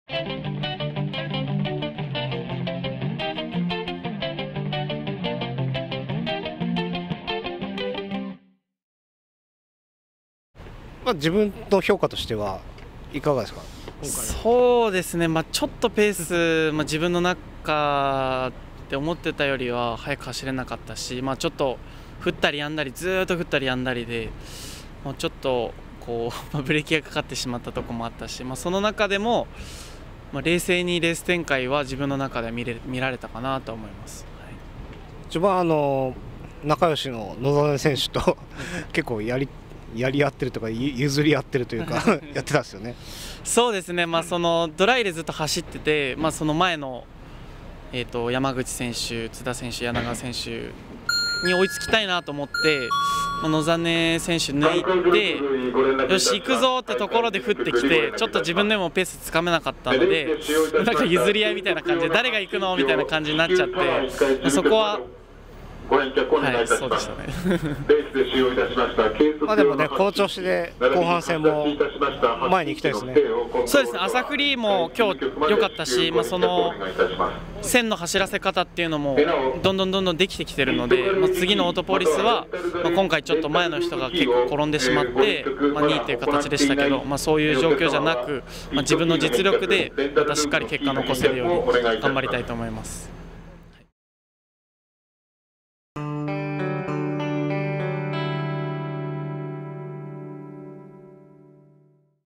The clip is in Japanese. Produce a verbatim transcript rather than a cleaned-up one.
まあ、自分の評価としてはいかがですか？ そうですね、まあ、ちょっとペース、まあ、自分の中で思ってたよりは速く走れなかったし、まあ、ちょっと降ったりやんだりずーっと降ったりやんだりで、もうちょっとこう、まあ、ブレーキがかかってしまったところもあったし、まあ、その中でも、まあ、冷静にレース展開は自分の中で見れ見られたかなと思います。はい、 序盤あの仲良しの野添選手と結構やりやり合ってるとか譲り合ってるというかやってたんですよね。 そうですね、まあ、そのドライでずっと走ってて、まあ、その前の、えー、と山口選手、津田選手、柳川選手に追いつきたいなと思って、まあ、野実選手抜いて、よし行くぞってところで降ってきて、ちょっと自分でもペースつかめなかったので、なんか譲り合いみたいな感じで、誰が行くのみたいな感じになっちゃって、まあ、そこは。はい、そうでしたね。 まあでもね、この調子で後半戦も前に行きたいですね。 そうですね、朝フリーも今日良かったし、まあ、その線の走らせ方っていうのもどんどんどんどんできてきてるので、まあ、次のオートポリスは、まあ、今回ちょっと前の人が結構転んでしまって、まあ、にいという形でしたけど、まあ、そういう状況じゃなく、まあ、自分の実力でまたしっかり結果を残せるように頑張りたいと思います。